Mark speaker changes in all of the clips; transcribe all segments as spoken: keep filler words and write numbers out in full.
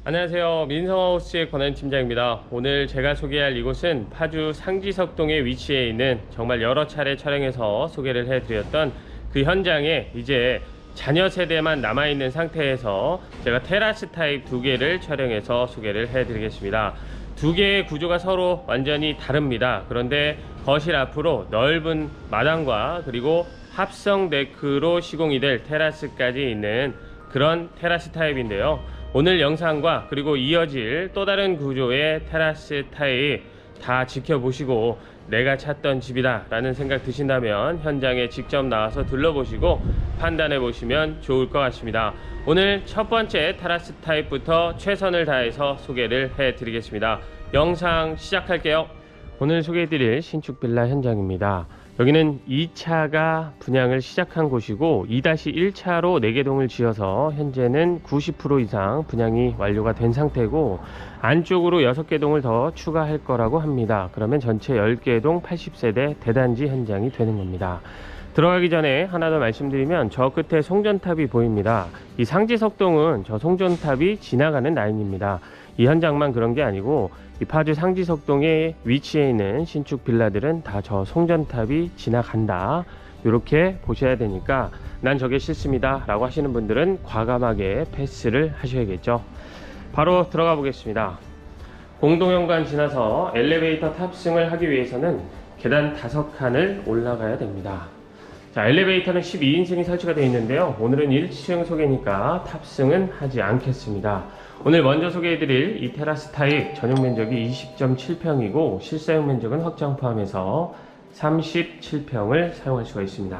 Speaker 1: 안녕하세요. 민성하우스의 권한 팀장입니다. 오늘 제가 소개할 이곳은 파주 상지석동에 위치해 있는 정말 여러 차례 촬영해서 소개를 해드렸던 그 현장에 이제 잔여 세대만 남아있는 상태에서 제가 테라스 타입 두 개를 촬영해서 소개를 해드리겠습니다. 두 개의 구조가 서로 완전히 다릅니다. 그런데 거실 앞으로 넓은 마당과 그리고 합성 데크로 시공이 될 테라스까지 있는 그런 테라스 타입인데요. 오늘 영상과 그리고 이어질 또 다른 구조의 테라스 타입 다 지켜보시고 내가 찾던 집이다 라는 생각 드신다면 현장에 직접 나와서 둘러보시고 판단해 보시면 좋을 것 같습니다. 오늘 첫 번째 테라스 타입부터 최선을 다해서 소개를 해 드리겠습니다. 영상 시작할게요. 오늘 소개해 드릴 신축 빌라 현장입니다. 여기는 이 차가 분양을 시작한 곳이고 이 일 차로 네 개 동을 지어서 현재는 구십 퍼센트 이상 분양이 완료가 된 상태고 안쪽으로 여섯 개 동을 더 추가할 거라고 합니다. 그러면 전체 열 개 동 팔십 세대 대단지 현장이 되는 겁니다. 들어가기 전에 하나 더 말씀드리면 저 끝에 송전탑이 보입니다. 이 상지석동은 저 송전탑이 지나가는 라인입니다. 이 현장만 그런 게 아니고 이 파주 상지석동에 위치해 있는 신축 빌라들은 다 저 송전탑이 지나간다 이렇게 보셔야 되니까 난 저게 싫습니다 라고 하시는 분들은 과감하게 패스를 하셔야겠죠. 바로 들어가 보겠습니다. 공동현관 지나서 엘리베이터 탑승을 하기 위해서는 계단 다섯 칸을 올라가야 됩니다. 자, 엘리베이터는 십이 인승이 설치가 되어 있는데요. 오늘은 일 층 소개니까 탑승은 하지 않겠습니다. 오늘 먼저 소개해드릴 이 테라스 타입 전용 면적이 이십 점 칠 평이고 실사용 면적은 확장 포함해서 삼십칠 평을 사용할 수가 있습니다.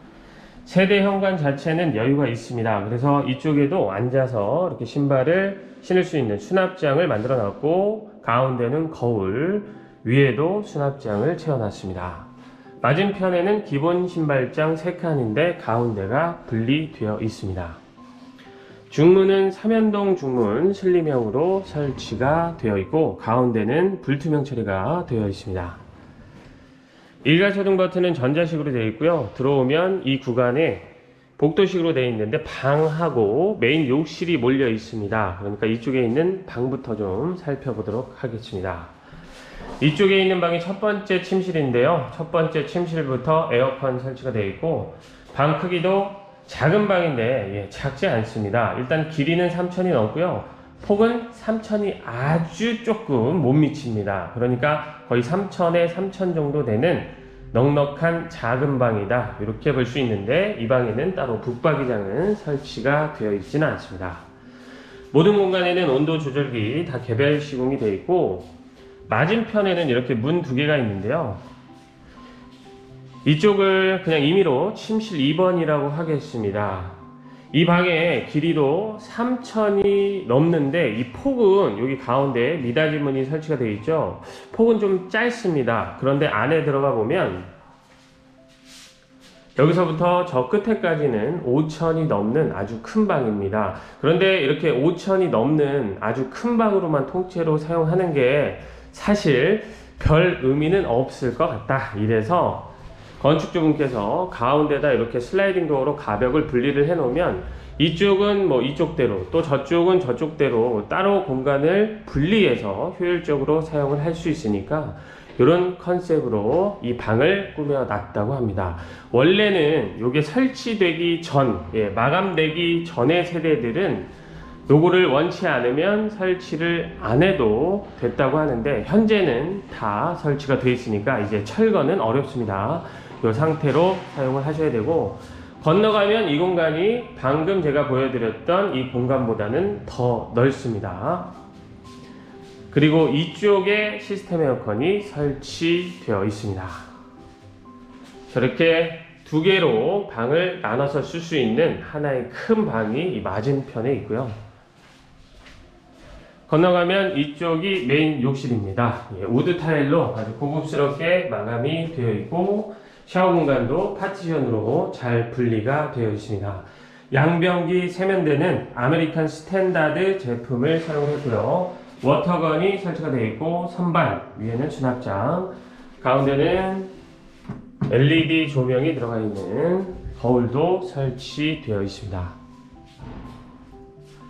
Speaker 1: 세대 현관 자체는 여유가 있습니다. 그래서 이쪽에도 앉아서 이렇게 신발을 신을 수 있는 수납장을 만들어 놨고 가운데는 거울, 위에도 수납장을 채워놨습니다. 맞은편에는 기본 신발장 세 칸인데 가운데가 분리되어 있습니다. 중문은 삼연동 중문 슬림형으로 설치가 되어 있고 가운데는 불투명 처리가 되어 있습니다. 일괄소등 버튼은 전자식으로 되어 있고요. 들어오면 이 구간에 복도식으로 되어 있는데 방하고 메인 욕실이 몰려 있습니다. 그러니까 이쪽에 있는 방부터 좀 살펴보도록 하겠습니다. 이쪽에 있는 방이 첫 번째 침실인데요. 첫 번째 침실부터 에어컨 설치가 되어 있고 방 크기도 작은 방인데 예, 작지 않습니다. 일단 길이는 삼천이 넘고요. 폭은 삼천이 아주 조금 못 미칩니다. 그러니까 거의 삼천에 삼천 정도 되는 넉넉한 작은 방이다 이렇게 볼 수 있는데 이 방에는 따로 북박이장은 설치가 되어 있지는 않습니다. 모든 공간에는 온도 조절기 다 개별 시공이 되어 있고 맞은편에는 이렇게 문 두 개가 있는데요. 이쪽을 그냥 임의로 침실 이 번이라고 하겠습니다. 이 방의 길이도 삼천이 넘는데 이 폭은 여기 가운데 미닫이 문이 설치가 되어 있죠. 폭은 좀 짧습니다. 그런데 안에 들어가 보면 여기서부터 저 끝에까지는 오천이 넘는 아주 큰 방입니다. 그런데 이렇게 오천이 넘는 아주 큰 방으로만 통째로 사용하는 게 사실 별 의미는 없을 것 같다. 이래서 건축주분께서 가운데다 이렇게 슬라이딩 도어로 가벽을 분리를 해 놓으면 이쪽은 뭐 이쪽대로 또 저쪽은 저쪽대로 따로 공간을 분리해서 효율적으로 사용을 할 수 있으니까 이런 컨셉으로 이 방을 꾸며 놨다고 합니다. 원래는 이게 설치되기 전, 예, 마감되기 전의 세대들은 요거를 원치 않으면 설치를 안 해도 됐다고 하는데 현재는 다 설치가 되어 있으니까 이제 철거는 어렵습니다. 이 상태로 사용을 하셔야 되고 건너가면 이 공간이 방금 제가 보여드렸던 이 공간보다는 더 넓습니다. 그리고 이쪽에 시스템 에어컨이 설치되어 있습니다. 저렇게 두 개로 방을 나눠서 쓸 수 있는 하나의 큰 방이 이 맞은편에 있고요. 건너가면 이쪽이 메인 욕실입니다. 예, 우드 타일로 아주 고급스럽게 마감이 되어 있고 샤워 공간도 파티션으로 잘 분리가 되어 있습니다. 양변기 세면대는 아메리칸 스탠다드 제품을 사용했고요. 워터건이 설치가 되어 있고 선반 위에는 수납장, 가운데는 엘이디 조명이 들어가 있는 거울도 설치되어 있습니다.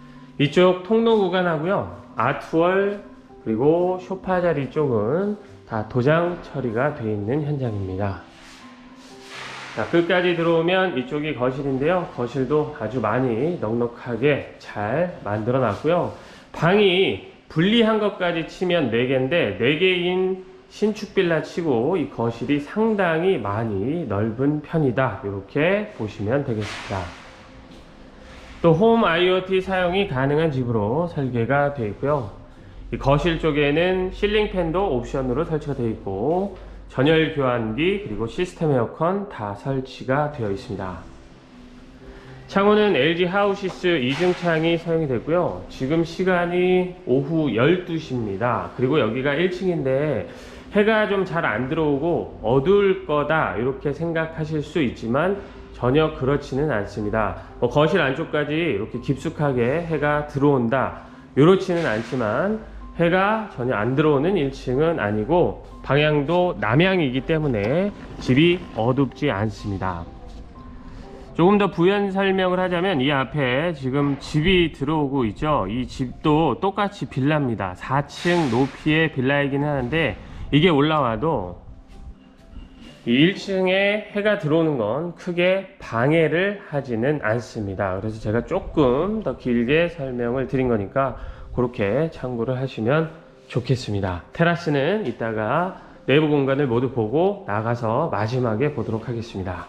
Speaker 1: 이쪽 통로 구간하고요, 아트월 그리고 소파 자리 쪽은 다 도장 처리가 되어 있는 현장입니다. 자, 끝까지 들어오면 이쪽이 거실인데요. 거실도 아주 많이 넉넉하게 잘 만들어 놨고요. 방이 분리한 것까지 치면 네 개인데 네 개인 신축 빌라 치고 이 거실이 상당히 많이 넓은 편이다, 이렇게 보시면 되겠습니다. 또 홈 아이오티 사용이 가능한 집으로 설계가 되어 있고요. 이 거실 쪽에는 실링팬도 옵션으로 설치가 되어 있고 전열 교환기 그리고 시스템 에어컨 다 설치가 되어 있습니다. 창호는 엘지 하우시스 이중 창이 사용이 되고요. 지금 시간이 오후 열두 시입니다. 그리고 여기가 일 층인데 해가 좀 잘 안 들어오고 어두울 거다 이렇게 생각하실 수 있지만 전혀 그렇지는 않습니다. 뭐 거실 안쪽까지 이렇게 깊숙하게 해가 들어온다 이렇지는 않지만 해가 전혀 안 들어오는 일 층은 아니고 방향도 남향이기 때문에 집이 어둡지 않습니다. 조금 더 부연 설명을 하자면 이 앞에 지금 집이 들어오고 있죠. 이 집도 똑같이 빌라입니다. 사 층 높이의 빌라이긴 하는데 이게 올라와도 이 일 층에 해가 들어오는 건 크게 방해를 하지는 않습니다. 그래서 제가 조금 더 길게 설명을 드린 거니까 그렇게 참고를 하시면 좋겠습니다. 테라스는 이따가 내부 공간을 모두 보고 나가서 마지막에 보도록 하겠습니다.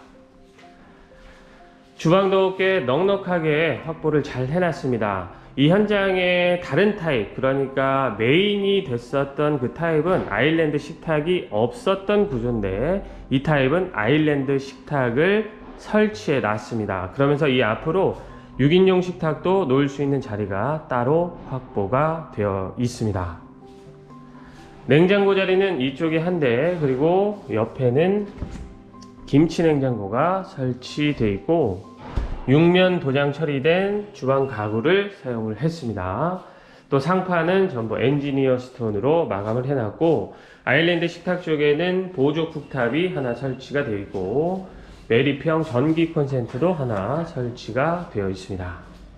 Speaker 1: 주방도 꽤 넉넉하게 확보를 잘 해놨습니다. 이 현장의 다른 타입, 그러니까 메인이 됐었던 그 타입은 아일랜드 식탁이 없었던 구조인데 이 타입은 아일랜드 식탁을 설치해 놨습니다. 그러면서 이 앞으로 육 인용 식탁도 놓을 수 있는 자리가 따로 확보가 되어 있습니다. 냉장고 자리는 이쪽에 한 대, 그리고 옆에는 김치 냉장고가 설치되어 있고 육면 도장 처리된 주방 가구를 사용을 했습니다. 또 상판은 전부 엔지니어 스톤으로 마감을 해놨고 아일랜드 식탁 쪽에는 보조 쿡탑이 하나 설치가 되어 있고 메리평 전기 콘센트도 하나 설치가 되어 있습니다.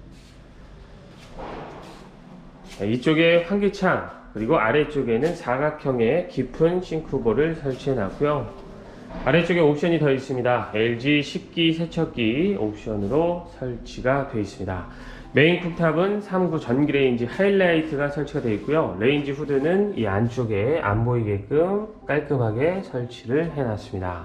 Speaker 1: 이쪽에 환기창 그리고 아래쪽에는 사각형의 깊은 싱크볼을 설치해 놨고요. 아래쪽에 옵션이 더 있습니다. 엘지 식기 세척기 옵션으로 설치가 되어 있습니다. 메인 쿡탑은 삼 구 전기레인지 하이라이트가 설치가 되어 있고요. 레인지 후드는 이 안쪽에 안 보이게끔 깔끔하게 설치를 해놨습니다.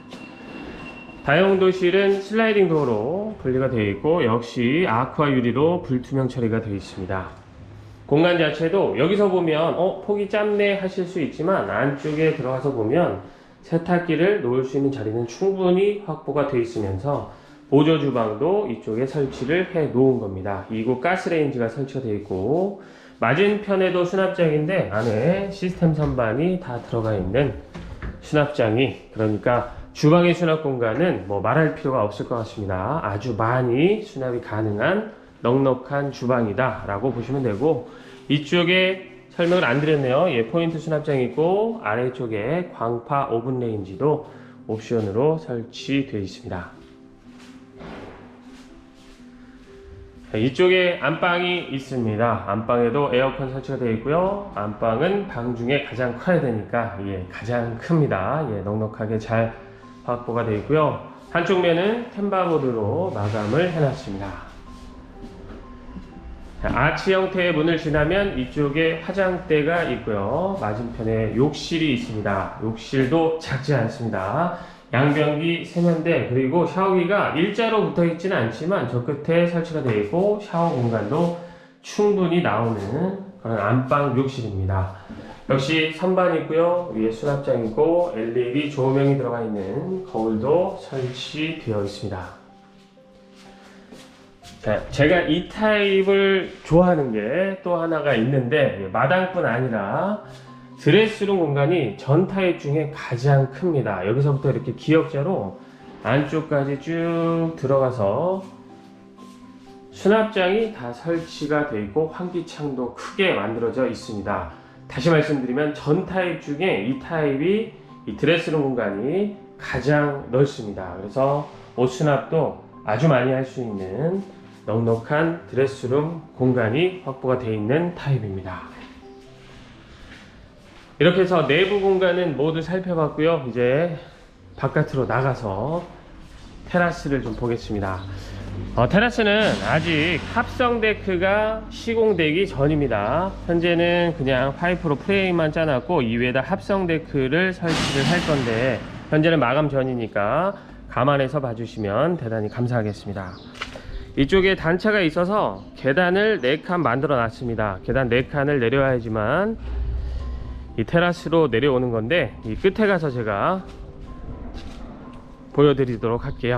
Speaker 1: 다용도실은 슬라이딩 도어로 분리가 되어 있고 역시 아쿠아 유리로 불투명 처리가 되어 있습니다. 공간 자체도 여기서 보면 어 폭이 짧네 하실 수 있지만 안쪽에 들어가서 보면 세탁기를 놓을 수 있는 자리는 충분히 확보가 되어 있으면서 보조 주방도 이쪽에 설치를 해 놓은 겁니다. 이곳 가스레인지가 설치가 되어 있고 맞은편에도 수납장인데 안에 시스템 선반이 다 들어가 있는 수납장이, 그러니까 주방의 수납 공간은 뭐 말할 필요가 없을 것 같습니다. 아주 많이 수납이 가능한 넉넉한 주방이다 라고 보시면 되고 이쪽에 설명을 안 드렸네요. 예, 포인트 수납장이 있고 아래쪽에 광파 오븐 레인지도 옵션으로 설치되어 있습니다. 자, 이쪽에 안방이 있습니다. 안방에도 에어컨 설치가 되어 있고요. 안방은 방 중에 가장 커야 되니까 예, 가장 큽니다. 예, 넉넉하게 잘 확보가 되어 있고요. 한쪽 면은 템바보드로 마감을 해놨습니다. 아치 형태의 문을 지나면 이쪽에 화장대가 있고요. 맞은편에 욕실이 있습니다. 욕실도 작지 않습니다. 양변기 세면대 그리고 샤워기가 일자로 붙어 있지는 않지만 저 끝에 설치가 되어 있고 샤워 공간도 충분히 나오는 그런 안방 욕실입니다. 역시 선반이 있고요. 위에 수납장 있고 엘이디 조명이 들어가 있는 거울도 설치되어 있습니다. 자, 제가 이 타입을 좋아하는 게 또 하나가 있는데 마당뿐 아니라 드레스룸 공간이 전 타입 중에 가장 큽니다. 여기서부터 이렇게 기역자로 안쪽까지 쭉 들어가서 수납장이 다 설치가 되어 있고 환기창도 크게 만들어져 있습니다. 다시 말씀드리면 전 타입 중에 이 타입이 이 드레스룸 공간이 가장 넓습니다. 그래서 옷 수납도 아주 많이 할 수 있는 넉넉한 드레스룸 공간이 확보가 되어 있는 타입입니다. 이렇게 해서 내부 공간은 모두 살펴봤고요. 이제 바깥으로 나가서 테라스를 좀 보겠습니다. 어, 테라스는 아직 합성 데크가 시공되기 전입니다. 현재는 그냥 파이프로 프레임만 짜놨고 이외에다 합성 데크를 설치를 할 건데 현재는 마감 전이니까 감안해서 봐주시면 대단히 감사하겠습니다. 이쪽에 단차가 있어서 계단을 네 칸 만들어 놨습니다. 계단 네 칸을 내려야지만 이 테라스로 내려오는 건데 이 끝에 가서 제가 보여드리도록 할게요.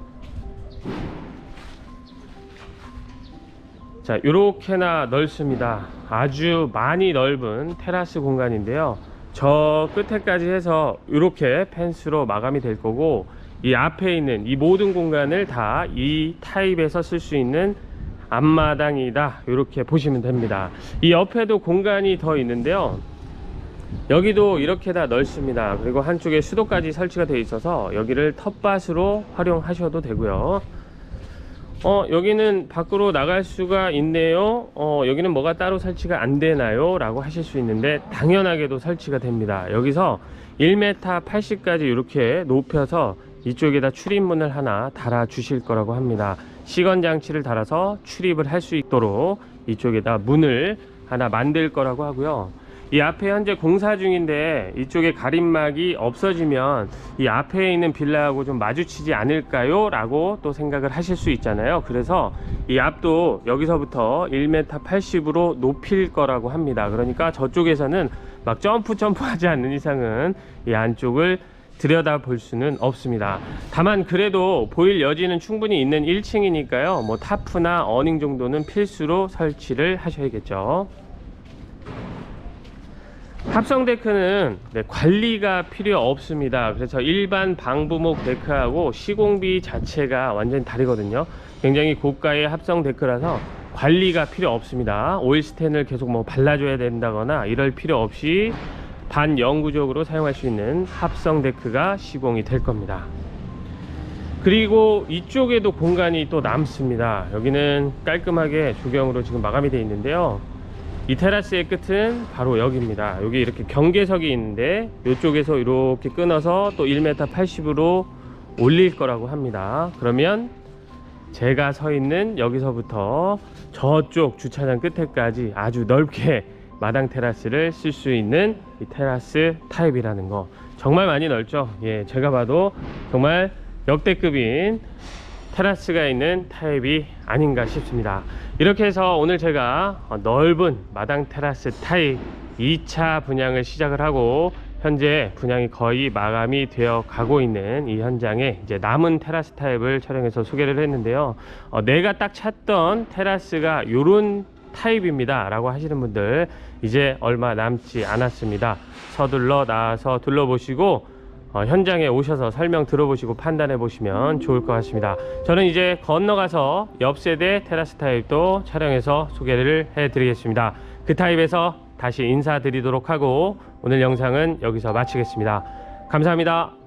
Speaker 1: 자, 요렇게나 넓습니다. 아주 많이 넓은 테라스 공간인데요. 저 끝에까지 해서 이렇게 펜스로 마감이 될 거고 이 앞에 있는 이 모든 공간을 다 이 타입에서 쓸 수 있는 앞마당이다, 이렇게 보시면 됩니다. 이 옆에도 공간이 더 있는데요. 여기도 이렇게 다 넓습니다. 그리고 한쪽에 수도까지 설치가 되어 있어서 여기를 텃밭으로 활용하셔도 되고요. 어 여기는 밖으로 나갈 수가 있네요. 어 여기는 뭐가 따로 설치가 안 되나요? 라고 하실 수 있는데 당연하게도 설치가 됩니다. 여기서 일 미터 팔십까지 이렇게 높여서 이쪽에다 출입문을 하나 달아 주실 거라고 합니다. 시건 장치를 달아서 출입을 할 수 있도록 이쪽에다 문을 하나 만들 거라고 하고요. 이 앞에 현재 공사 중인데 이쪽에 가림막이 없어지면 이 앞에 있는 빌라하고 좀 마주치지 않을까요? 라고 또 생각을 하실 수 있잖아요. 그래서 이 앞도 여기서부터 일 미터 팔십으로 높일 거라고 합니다. 그러니까 저쪽에서는 막 점프 점프 하지 않는 이상은 이 안쪽을 들여다 볼 수는 없습니다. 다만 그래도 보일 여지는 충분히 있는 일 층이니까요. 뭐 타프나 어닝 정도는 필수로 설치를 하셔야겠죠. 합성 데크는 네, 관리가 필요 없습니다. 그래서 일반 방부목 데크하고 시공비 자체가 완전히 다르거든요. 굉장히 고가의 합성 데크라서 관리가 필요 없습니다. 오일 스텐을 계속 뭐 발라줘야 된다거나 이럴 필요 없이 반영구적으로 사용할 수 있는 합성 데크가 시공이 될 겁니다. 그리고 이쪽에도 공간이 또 남습니다. 여기는 깔끔하게 조경으로 지금 마감이 되어 있는데요. 이 테라스의 끝은 바로 여기입니다. 여기 이렇게 경계석이 있는데 이쪽에서 이렇게 끊어서 또 일 미터 팔십으로 올릴 거라고 합니다. 그러면 제가 서 있는 여기서부터 저쪽 주차장 끝에까지 아주 넓게 마당 테라스를 쓸 수 있는 이 테라스 타입이라는 거 정말 많이 넓죠. 예, 제가 봐도 정말 역대급인 테라스가 있는 타입이 아닌가 싶습니다. 이렇게 해서 오늘 제가 넓은 마당 테라스 타입 이 차 분양을 시작을 하고 현재 분양이 거의 마감이 되어 가고 있는 이 현장에 이제 남은 테라스 타입을 촬영해서 소개를 했는데요. 어, 내가 딱 찾던 테라스가 요런 타입입니다 라고 하시는 분들 이제 얼마 남지 않았습니다. 서둘러 나와서 둘러보시고 어, 현장에 오셔서 설명 들어보시고 판단해 보시면 좋을 것 같습니다. 저는 이제 건너가서 옆세대 테라스 타입도 촬영해서 소개를 해 드리겠습니다. 그 타입에서 다시 인사드리도록 하고 오늘 영상은 여기서 마치겠습니다. 감사합니다.